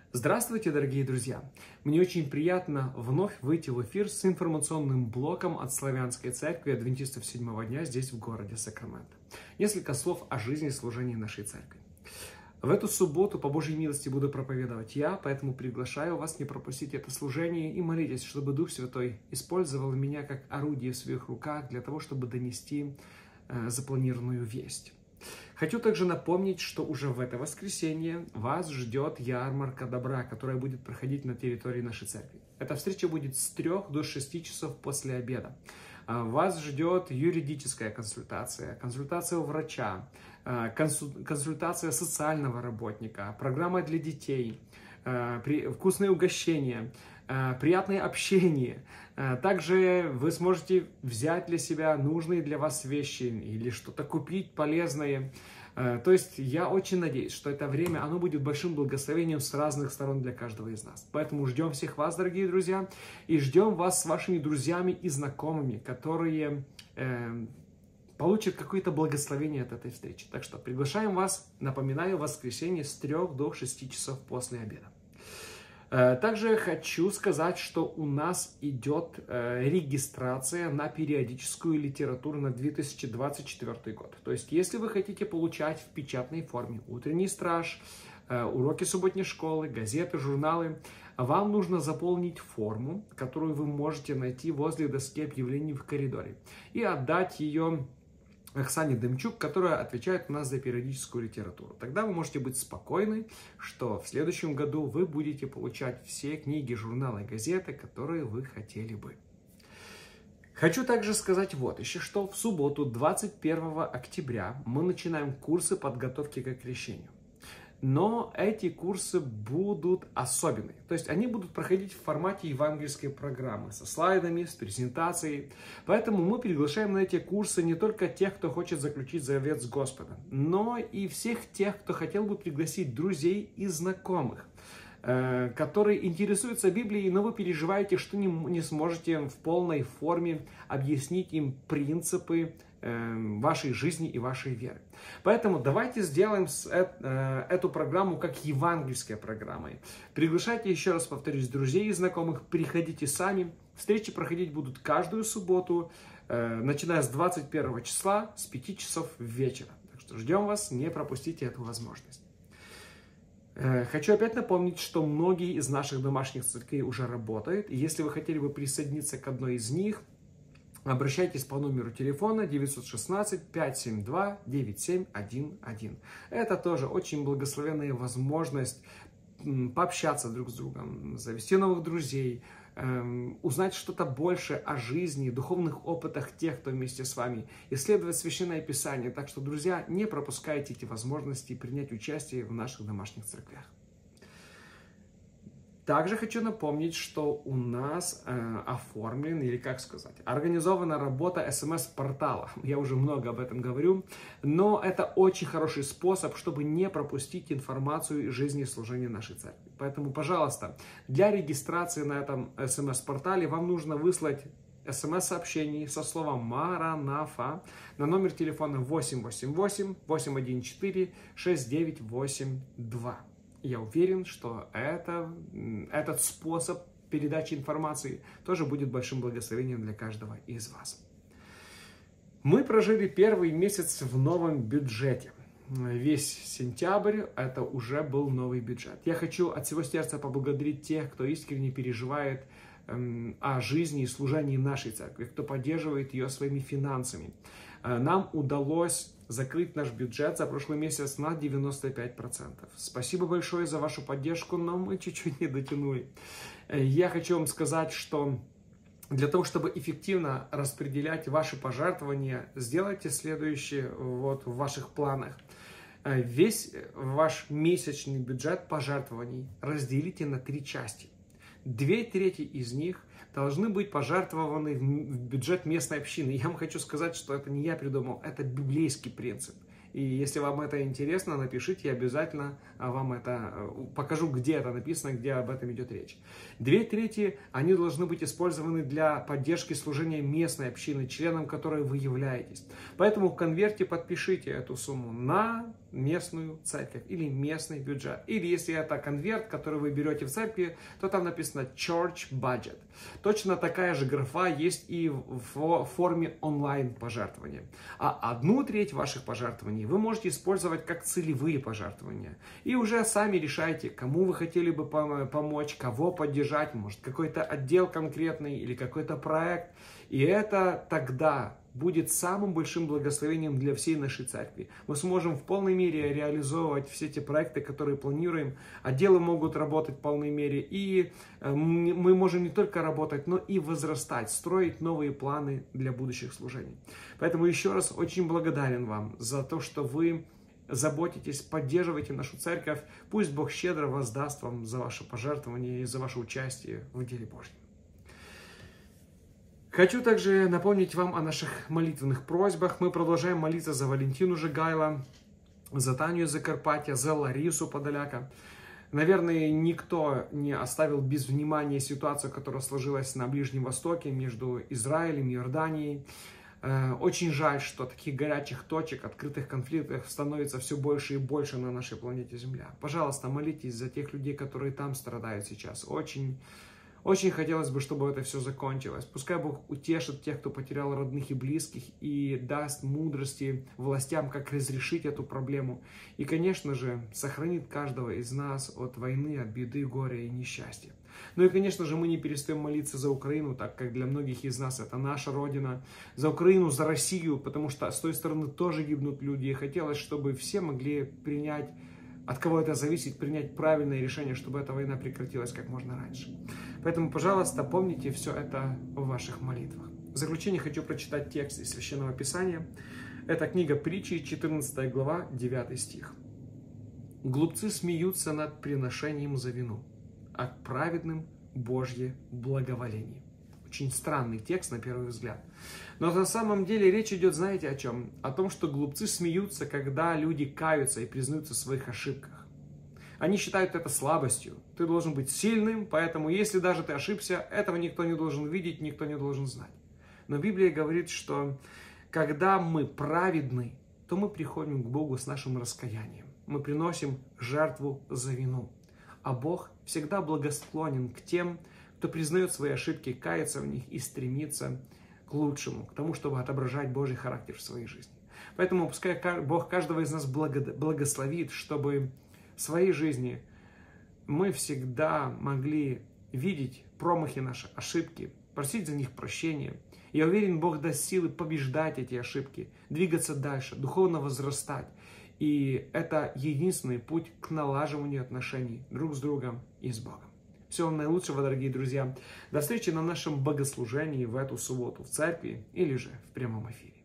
Здравствуйте, дорогие друзья! Мне очень приятно вновь выйти в эфир с информационным блоком от Славянской Церкви Адвентистов Седьмого Дня здесь, в городе Сакраменто. Несколько слов о жизни и служении нашей церкви. В эту субботу по Божьей милости буду проповедовать я, поэтому приглашаю вас не пропустить это служение и молитесь, чтобы Дух Святой использовал меня как орудие в своих руках для того, чтобы донести запланированную весть. Хочу также напомнить, что уже в это воскресенье вас ждет ярмарка добра, которая будет проходить на территории нашей церкви. Эта встреча будет с 3 до 6 часов после обеда. Вас ждет юридическая консультация, консультация у врача, консультация социального работника, программа для детей, вкусные угощения, приятное общение. Также вы сможете взять для себя нужные для вас вещи или что-то купить полезное. То есть я очень надеюсь, что это время, оно будет большим благословением с разных сторон для каждого из нас. Поэтому ждем всех вас, дорогие друзья, и ждем вас с вашими друзьями и знакомыми, которые получат какое-то благословение от этой встречи. Так что приглашаем вас, напоминаю, в воскресенье с 3 до 6 часов после обеда. Также хочу сказать, что у нас идет регистрация на периодическую литературу на 2024 год. То есть, если вы хотите получать в печатной форме утренний страж, уроки субботней школы, газеты, журналы, вам нужно заполнить форму, которую вы можете найти возле доски объявлений в коридоре, и отдать ее Оксане Демчук, которая отвечает у нас за периодическую литературу. Тогда вы можете быть спокойны, что в следующем году вы будете получать все книги, журналы и газеты, которые вы хотели бы. Хочу также сказать вот еще, что в субботу, 21 октября, мы начинаем курсы подготовки к крещению. Но эти курсы будут особенные. То есть они будут проходить в формате евангельской программы, со слайдами, с презентацией. Поэтому мы приглашаем на эти курсы не только тех, кто хочет заключить завет с Господом, но и всех тех, кто хотел бы пригласить друзей и знакомых, которые интересуются Библией, но вы переживаете, что не сможете в полной форме объяснить им принципы вашей жизни и вашей веры. Поэтому давайте сделаем эту программу как евангельской программой. Приглашайте, еще раз повторюсь, друзей и знакомых, приходите сами. Встречи проходить будут каждую субботу, начиная с 21 числа, с 5 часов вечера. Так что ждем вас, не пропустите эту возможность. Хочу опять напомнить, что многие из наших домашних церквей уже работают. И если вы хотели бы присоединиться к одной из них, обращайтесь по номеру телефона 916-572-9711. Это тоже очень благословенная возможность пообщаться друг с другом, завести новых друзей, узнать что-то больше о жизни, духовных опытах тех, кто вместе с вами, исследовать Священное Писание. Так что, друзья, не пропускайте эти возможности принять участие в наших домашних церквях. Также хочу напомнить, что у нас оформлен, или как сказать, организована работа СМС-портала. Я уже много об этом говорю, но это очень хороший способ, чтобы не пропустить информацию из жизни и служения нашей церкви. Поэтому, пожалуйста, для регистрации на этом СМС-портале вам нужно выслать СМС-сообщение со словом «Маранафа» на номер телефона 888-814-6982. Я уверен, что этот способ передачи информации тоже будет большим благословением для каждого из вас. Мы прожили первый месяц в новом бюджете. Весь сентябрь это уже был новый бюджет. Я хочу от всего сердца поблагодарить тех, кто искренне переживает о жизни и служении нашей церкви, кто поддерживает ее своими финансами. Нам удалось закрыть наш бюджет за прошлый месяц на 95%. Спасибо большое за вашу поддержку, но мы чуть-чуть не дотянули. Я хочу вам сказать, что для того, чтобы эффективно распределять ваши пожертвования, сделайте следующее в ваших планах. Весь ваш месячный бюджет пожертвований разделите на 3 части. 2/3 из них должны быть пожертвованы в бюджет местной общины. Я вам хочу сказать, что это не я придумал, это библейский принцип. И если вам это интересно, напишите, я обязательно вам это покажу, где это написано, где об этом идет речь. 2/3 они должны быть использованы для поддержки служения местной общины, членом которой вы являетесь. Поэтому в конверте подпишите эту сумму на местную церковь или местный бюджет. Или если это конверт, который вы берете в церкви, то там написано Church Budget. Точно такая же графа есть и в форме онлайн-пожертвования. А 1/3 ваших пожертвований вы можете использовать как целевые пожертвования. И уже сами решайте, кому вы хотели бы помочь, кого поддержать, может какой-то отдел конкретный или какой-то проект. И это тогда будет самым большим благословением для всей нашей церкви. Мы сможем в полной мере реализовывать все те проекты, которые планируем. Отделы могут работать в полной мере. И мы можем не только работать, но и возрастать, строить новые планы для будущих служений. Поэтому еще раз очень благодарен вам за то, что вы заботитесь, поддерживаете нашу церковь. Пусть Бог щедро воздаст вам за ваше пожертвование и за ваше участие в деле Божьем. Хочу также напомнить вам о наших молитвенных просьбах. Мы продолжаем молиться за Валентину Жигайло, за Таню из Закарпатья, за Ларису Подоляка. Наверное, никто не оставил без внимания ситуацию, которая сложилась на Ближнем Востоке между Израилем и Иорданией. Очень жаль, что таких горячих точек, открытых конфликтов становится все больше и больше на нашей планете Земля. Пожалуйста, молитесь за тех людей, которые там страдают сейчас. Очень хотелось бы, чтобы это все закончилось. Пускай Бог утешит тех, кто потерял родных и близких, и даст мудрости властям, как разрешить эту проблему. И, конечно же, сохранит каждого из нас от войны, от беды, горя и несчастья. Ну и, конечно же, мы не перестаем молиться за Украину, так как для многих из нас это наша родина. За Украину, за Россию, потому что с той стороны тоже гибнут люди. И хотелось, чтобы все могли принять, от кого это зависит, принять правильное решение, чтобы эта война прекратилась как можно раньше. Поэтому, пожалуйста, помните все это в ваших молитвах. В заключение хочу прочитать текст из Священного Писания. Это книга Притчи, 14 глава, 9 стих. «Глупцы смеются над приношением за вину, а к праведным Божье благоволение». Очень странный текст на первый взгляд. Но на самом деле речь идет, знаете, о чем? О том, что глупцы смеются, когда люди каются и признаются в своих ошибках. Они считают это слабостью. Ты должен быть сильным, поэтому если даже ты ошибся, этого никто не должен видеть, никто не должен знать. Но Библия говорит, что когда мы праведны, то мы приходим к Богу с нашим раскаянием. Мы приносим жертву за вину. А Бог всегда благосклонен к тем, кто признает свои ошибки, кается в них и стремится к лучшему, к тому, чтобы отображать Божий характер в своей жизни. Поэтому пускай Бог каждого из нас благословит, чтобы в своей жизни мы всегда могли видеть промахи наши, ошибки, просить за них прощения. Я уверен, Бог даст силы побеждать эти ошибки, двигаться дальше, духовно возрастать. И это единственный путь к налаживанию отношений друг с другом и с Богом. Всего вам наилучшего, дорогие друзья. До встречи на нашем богослужении в эту субботу в церкви или же в прямом эфире.